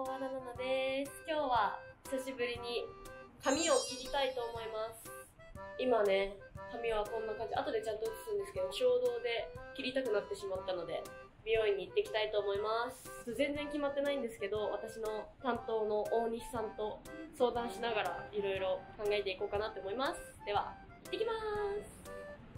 大和田奈々です。今日は久しぶりに髪を切りたいと思います。今ね、髪はこんな感じ。後でちゃんと映すんですけど、衝動で切りたくなってしまったので、美容院に行ってきたいと思います。全然決まってないんですけど、私の担当の大西さんと相談しながらいろいろ考えていこうかなって思います。では、行ってきます。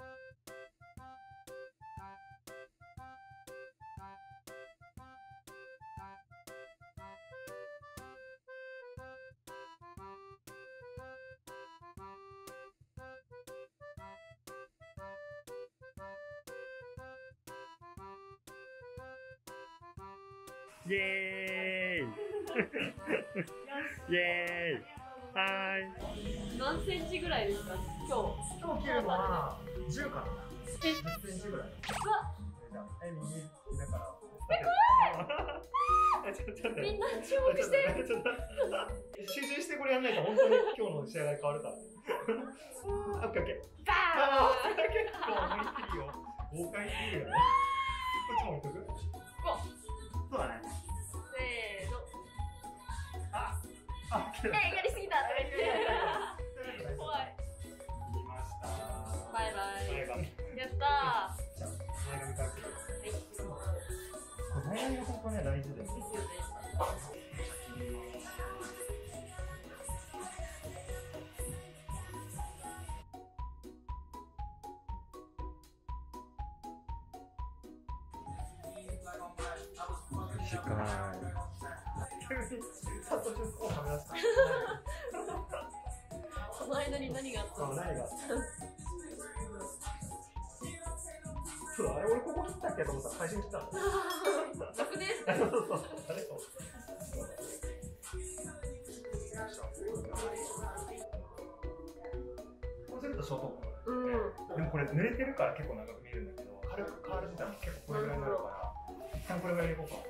イエーイイエーイはーい。 何センチぐらいですか今日切るのは10かな。10センチぐらい。 うわ右だから。 みんな注目して。 集中してこれやんないと本当に今日の仕上がり変わるから。オッケーオッケー。 バーン。 結構思いっきりよ。豪快すぎるよね。こっちも置いとく？そうだね。 せーの。やりすぎたとか言って。怖い。 見ました。 バイバイ。 やったー。 じゃあ、前髪から切る。 はい。 前髪のここね、大事です。 ですよね。 短い。 その間に何があったの？ 何があった？そう、あれ俺ここ切ったっけと思ったら最初に切ったの。 楽です。 そうそうそう。誰と？こうするとショートコート。でもこれ濡れてるから結構長く見えるんだけど、軽くカール自体も結構これぐらいになるから、一旦これぐらいでいこうか。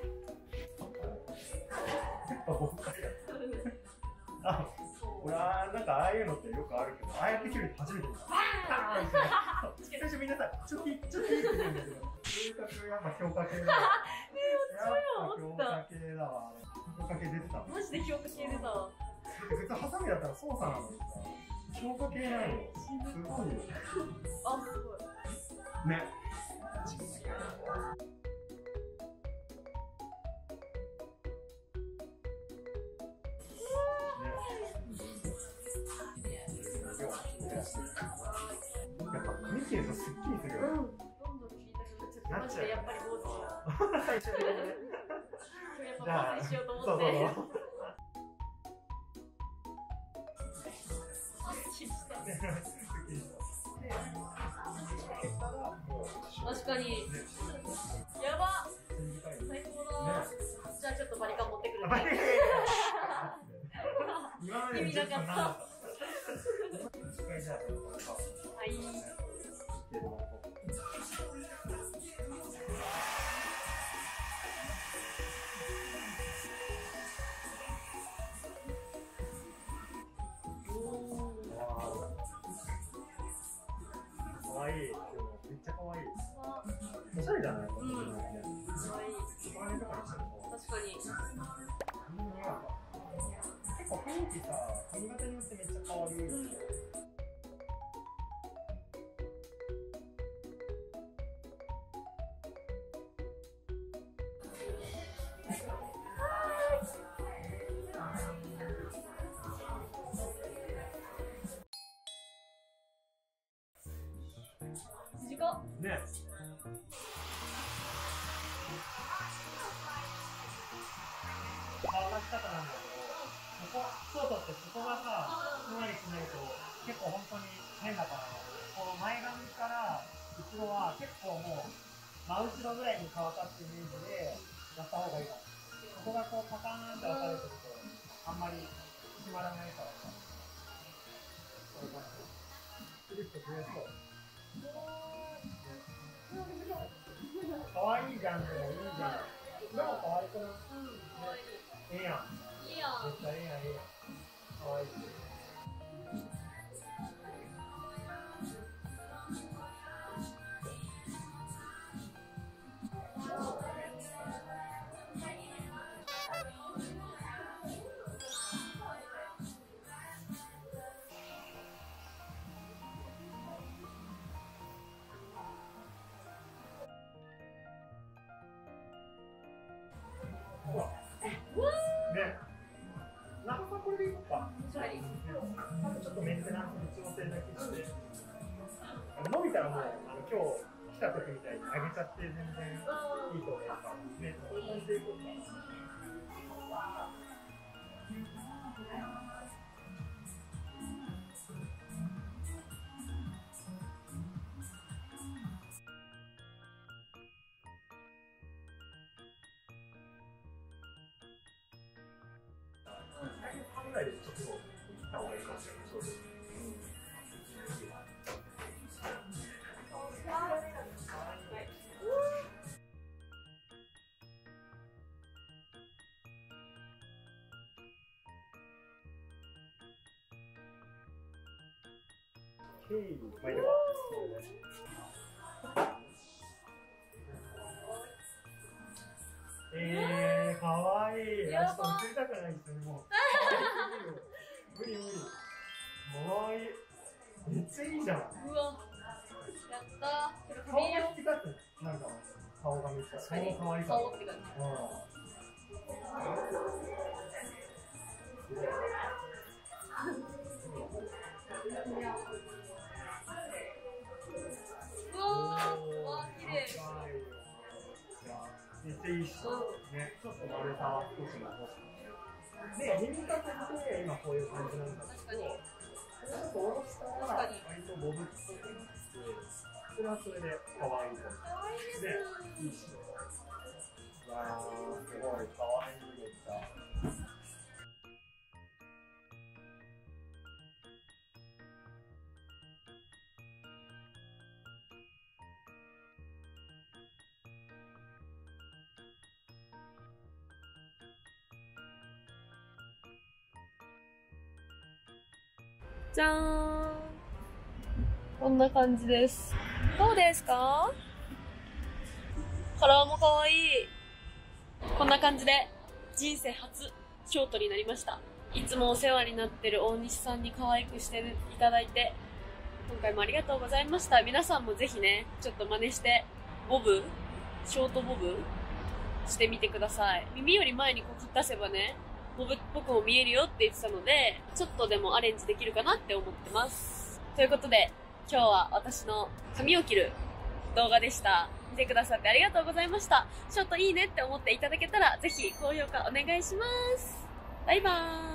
あ、俺はなんかああいうのってよくあるけど、ああやって切るの初めて見た。最初みんなさ、チョキチョキって言うんだけど、風格やっぱ評価系だわ。評価系だわ。評価系出てた。 マジで評価系出たわ。 普通ハサミだったら操作なのにさ、評価系なの。すごいよ。 あ、すごい。 ね。やっぱ髪切るとすっきりするよ。 どんどん切りたくなっちゃって、マジでやっぱり坊主だ。 最初にね。 やっぱ坊主にしようと思って。確かに。やば。最高だ。じゃあちょっとバリカン持ってくるね。意味なかった。はい。 かわいい。でもめっちゃかわいい。おしゃれじゃない？かわいい。お金とかにしても。 確かに。 結構雰囲気さ、髪型によってめっちゃ変わる。 短っ。 ね。乾かし方なんだけど、そうってそこがさ、ふんわりしないと結構本当に変だから、この前髪から後ろは結構もう真後ろぐらいに乾かすイメージでやった方がいいかも。ここがこうパカーンって分かれてるとあんまり決まらないからさ。こういう感じ。クリッと増えそう。かわいいじゃんでもいいじゃん。でもかわいくない？ええやん。 いいやん。 絶対ええやん、ええやん。かわいい。 ほら。ね。長さこれでいいのか。 確かに。 ちょっとメンテナンスに調整だけして。伸びたらもう、今日来た時みたいに上げちゃって全然いいと思うから。ね、こんな感じでいこうか。ぐらいでちょっと行った方がいいかもしれない。そうです。まあいいわ。かわいい。ちょっと映りたくないんですよね、もう。無理無理。かわいい。めっちゃいいじゃん。 うわ。やったー。 顔が引き立つ。なんか、顔がめっちゃ。顔かわいいから。 顔って感じ。うわー、綺麗。 めっちゃいいし、ね、ちょっと丸さは少し残して。で、耳かけって今こういう感じなんだけど、ちょっと下ろしたら割とボブっぽくなって、それはそれで可愛いと思う。で、いいし。わー、すごい可愛いめっちゃ。 じゃーん。こんな感じです。どうですか？カラーも可愛い。こんな感じで人生初ショートになりました。いつもお世話になってる大西さんに可愛くしていただいて、今回もありがとうございました。皆さんもぜひね、ちょっと真似してショートボブしてみてください。耳より前にこう出せばね、ボブっぽくも見えるよって言ってたので、ちょっとでもアレンジできるかなって思ってます。ということで、今日は私の髪を切る動画でした。見てくださってありがとうございました。ちょっといいねって思っていただけたら、ぜひ高評価お願いします。バイバーイ。